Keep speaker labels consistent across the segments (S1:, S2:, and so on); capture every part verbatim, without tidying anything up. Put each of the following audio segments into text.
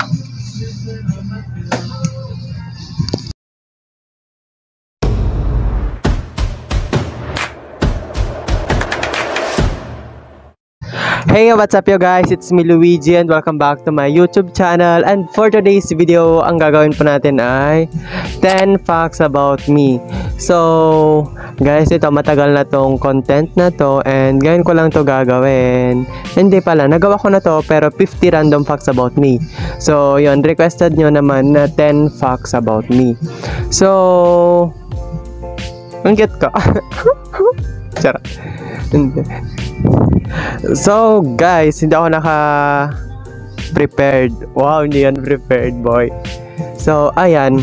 S1: Hey, what's up yo guys? It's me Luigi and welcome back to my YouTube channel. And for today's video, ang gagawin po natin ay ten facts about me. So, guys, ito matagal na tong content na to and ngayon ko lang to gagawin. Hindi pala, nagawa ko na to pero fifty random facts about me. So, yun, requested nyo naman na ten facts about me. So, ang cute ka. Charot. So guys, hindi ako naka-prepared. Wow, hindi yan prepared, boy. So, ayan.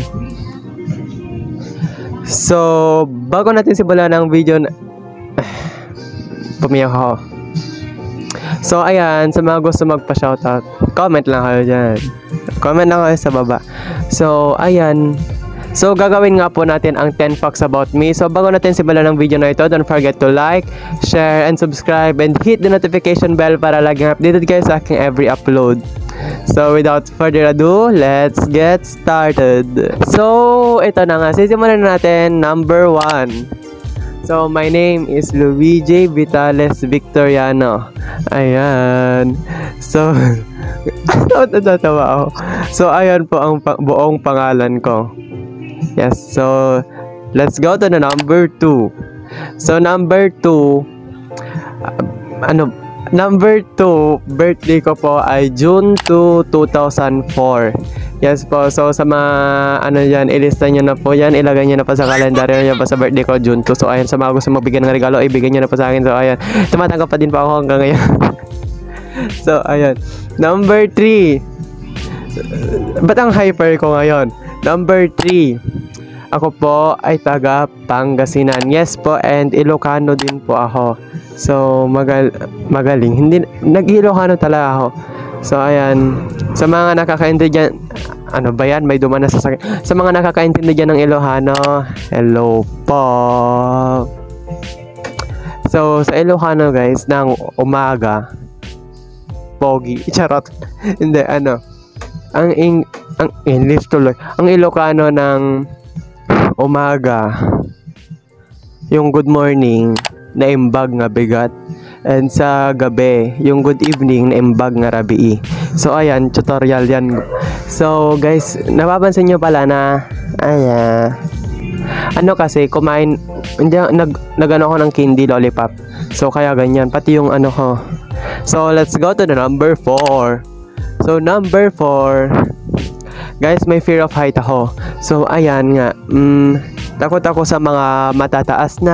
S1: So, bago natin simulan ang video na... Pumiyak ako. So, ayan. Sa mga gusto magpa-shoutout, comment lang kayo dyan. Comment lang kayo sa baba. So, ayan. So, gagawin nga po natin ang ten facts about me. So, bago natin simulan ng video na ito, don't forget to like, share, and subscribe, and hit the notification bell para laging updated kayo sa aking every upload. So, without further ado, let's get started. So, ito na nga. Sisimulan na natin. Number one. So, my name is Luigi Vitales Victoriano. Ayan. So, natatawa ako. So, ayan po ang pa buong pangalan ko. Yes, so let's go to the number two. So number two, uh, ano, number two, birthday ko po ay June two, two thousand four. Yes po, so sa mga ano yan, ilista nyo na po yan, ilagay nyo na po sa kalendaryo nyo pa sa birthday ko, June two. So ayan, sa mga gusto magbigyan ng regalo, ibigay nyo na po sa akin. So ayan, tumatanggap pa din po ako hanggang ngayon. So ayan, number three. Ba't ang hyper ko ngayon? Number three. Ako po ay taga Pangasinan. Yes po, and Ilocano din po ako. So, magal magaling. Hindi, nag-Ilocano talaga ako. So, ayan. Sa mga nakakaintindi dyan, ano ba yan? May duman na sa sakit. Sa mga nakakaintindi dyan ng Ilocano, hello po. So, sa Ilocano guys, ng umaga, pogi. Charot. Hindi, ano. Ang ing ang English tuloy. Ang Ilocano ng umaga, yung good morning na imbag nga bigat, and sa gabi yung good evening na imbag nga rabii. So ayan, tutorial yan. So guys, napapansin nyo pala na ayan, ano kasi kumain, hindi nag nagano ako ng candy lollipop. So kaya ganyan, pati yung ano ko. So let's go to the number four. So number four, guys, may fear of height ako. So ayan nga, mm, takot ako sa mga matataas na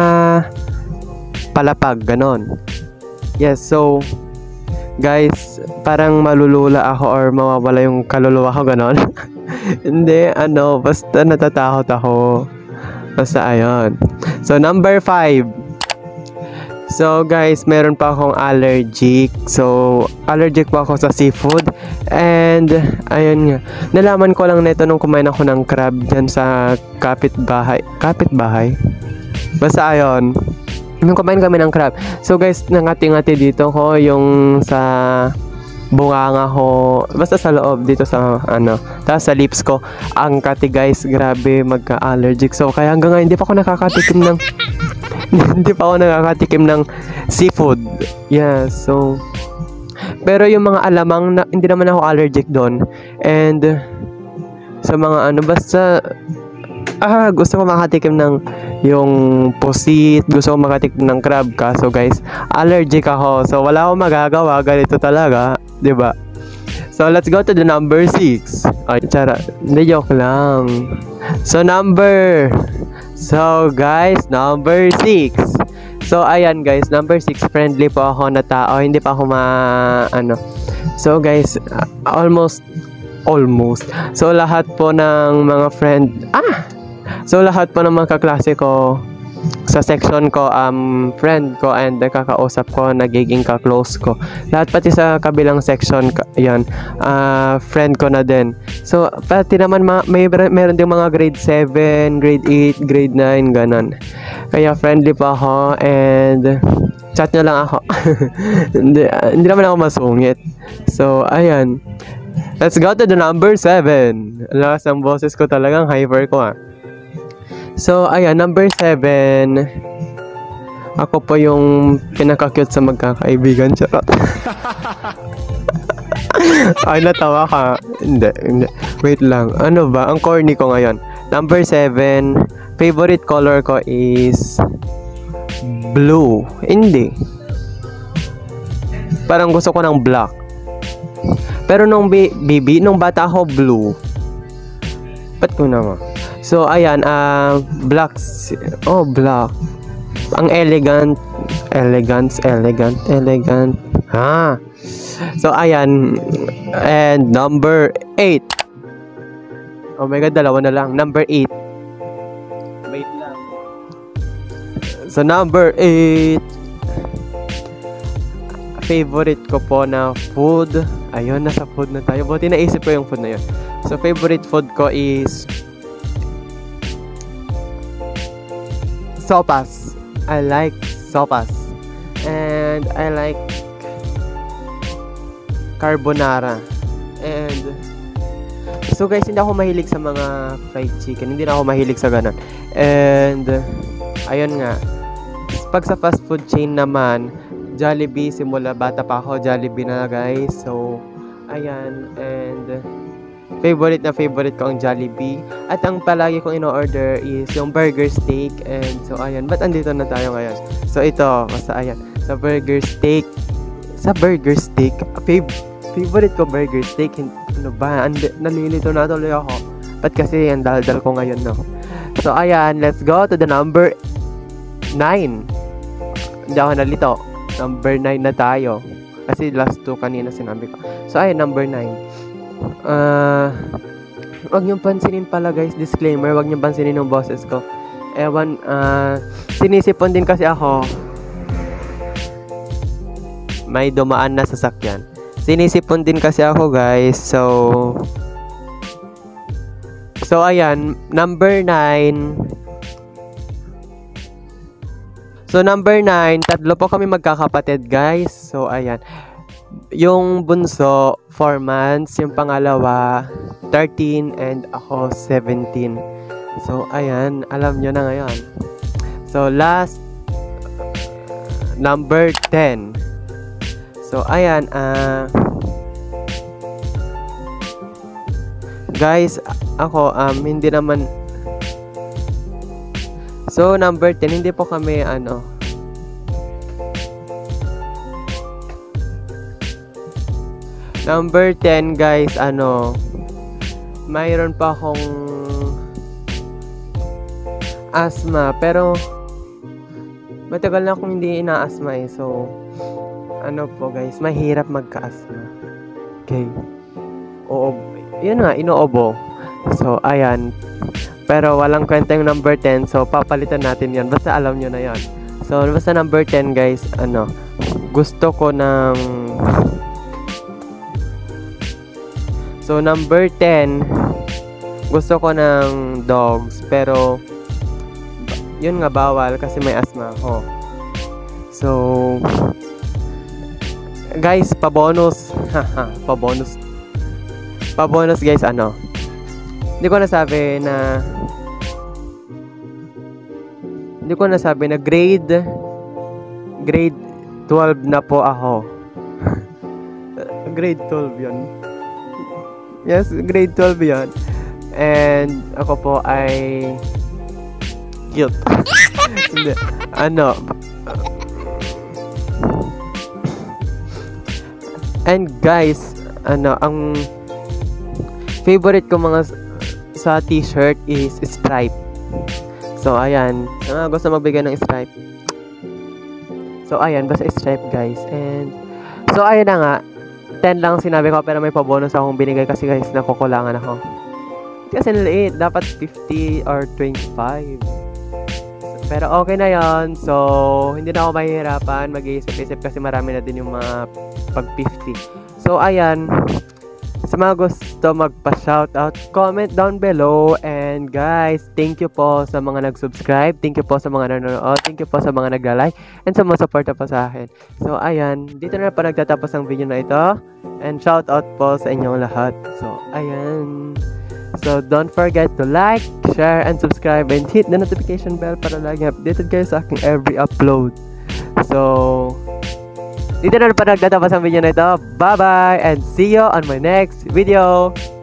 S1: palapag, ganon. Yes, so guys, parang malulula ako or mawawala yung kaluluwa ko, ganon. Hindi, ano, basta natatakot ako. Basta ayun. So number five. So guys, meron pa akong allergic. So allergic pa ako sa seafood. And ayun nga, nalaman ko lang nito nung kumain ako ng crab dyan sa kapitbahay. Kapitbahay? Basta ayun, nung kumain kami ng crab. So guys, nangati-ngati dito ko yung sa bunganga ko, basta sa loob dito sa ano, tapos sa lips ko ang kati guys, grabe, magka-allergic. So kaya hanggang ngayon hindi pa ako nakakatikim ng hindi pa ako nakakatikim ng seafood. Yeah, so pero yung mga alamang na, hindi naman ako allergic doon. And sa mga ano, basta ah, gusto ko makatikim ng yung pusit, gusto ko makatikim ng crab. Kaso guys, allergic ako. So wala akong magagawa, ganito talaga, 'di ba? So let's go to the number six. Ay, tsara, hindi, joke lang. So number So guys, number six. So ayan guys, number six, friendly po ako na tao, hindi pa ako ma ano. So guys, uh, almost almost. So lahat po ng mga friend, ah. So lahat po ng mga kaklase ko sa section ko, um friend ko and nakakausap ko, nagiging ka-close ko. Lahat pati sa kabilang section, yan, uh, friend ko na din. So pati naman ma may meron ding mga grade seven, grade eight, grade nine, ganon. Kaya friendly pa ako and chat nyo lang ako. hindi, uh, hindi naman ako masungit. So ayan. Let's go to the number seven. Lakas ng boses ko talagang hyper ko ah. So, ayan, number seven. Ako po yung pinaka-cute sa magkakaibigan. Charot. Ay, natawa ka. Hindi, hindi. Wait lang. Ano ba? Ang corny ko ngayon. Number seven. Favorite color ko is blue. Hindi. Parang gusto ko ng black. Pero nung baby, nung bata ako, blue. Ba't ko naman? So, ayan, uh, black. Oh, black. Ang elegant. Elegance, elegant, elegant. Ha? So, ayan. And number eight. Oh my God, dalawa na lang. Number eight. Wait lang. So, number eight. Favorite ko po na food. Ayun, nasa food na tayo. Buti naisip ko yung food na yun. So, favorite food ko is sopas. I like sopas. And I like carbonara. And so guys, hindi ako mahilig sa mga fried chicken. Hindi na ako mahilig sa ganun. And ayun nga. Pag sa fast food chain naman, Jollibee, simula bata pa ako, Jollibee na guys. So, ayan. And favorite na favorite ko ang Jollibee. At ang palagi kong ino-order is yung burger steak. And so, ayan. Ba't andito na tayo ngayon? So, ito. Basta, ayan. Sa burger steak. Sa burger steak. Fav favorite ko burger steak. Ano ba? And, nalilito na tuloy ako. Ba't kasi ang daldal ko ngayon, no? So, ayan. Let's go to the number nine. Hindi ako nalito. Number nine na tayo. Kasi last two kanina sinabi ko. So, ayan, number nine. Uh, wag niyong pansinin pala guys, disclaimer, wag niyong pansinin yung boses ko. Ewan, uh, sinisipon din kasi ako. May dumaan na sasakyan. Sinisipon din kasi ako guys. So, so ayan, number nine. So, number nine, tatlo po kami magkakapatid, guys. So, ayan. Yung bunso, four months. Yung pangalawa, thirteen. And ako, seventeen. So, ayan. Alam nyo na ngayon. So, last, number ten. So, ayan. Uh, guys, ako, um, hindi naman... So, number ten, hindi po kami, ano, number ten, guys, ano, mayroon pa akong asthma, pero, matagal na akong hindi ina-asthma eh, so, ano po, guys, mahirap magka-asthma. Okay. Oo, yun nga, inoobo. So, ayan. Pero walang kwenta yung number ten. So, papalitan natin yan. Basta alam nyo na yan. So, basta number ten, guys. Ano, gusto ko ng... So, number ten, gusto ko ng dogs. Pero, yun nga, bawal. Kasi may asthma ako. So, guys, pa-bonus. Haha, pa-bonus. Pa-bonus, guys, ano. Hindi ko nasabi na Hindi ko nasabi na grade grade twelve na po ako. Grade twelve yun. Yes, grade twelve yun. And ako po ay cute. Hindi. Ano? And guys, ano, ang favorite ko mga sa t-shirt is stripe. So, ayan. Ah, gusto magbigay ng stripe. So, ayan. Basta stripe, guys. And, so, ayan na nga. ten lang sinabi ko, pero may pa-bonus akong binigay kasi, guys, nakukulangan ako. Kasi naliit. Dapat fifty or twenty-five. Pero, okay na yon. So, hindi na ako mahihirapan. Mag-iisip-isip kasi marami na din yung mga pag-fifty. So, ayan. Sa mga gusto magpa-shoutout, comment down below and And guys, thank you po sa mga nag-subscribe. Thank you po sa mga nanonood. Thank you po sa mga nagla-like. And sa mga suporta po sa akin. So, ayan. Dito na po nagtatapos ang video na ito. And shout out po sa inyong lahat. So, ayan. So, don't forget to like, share, and subscribe. And hit the notification bell para lagi updated kayo sa aking every upload. So, dito na po nagtatapos ang video na ito. Bye-bye! And see you on my next video!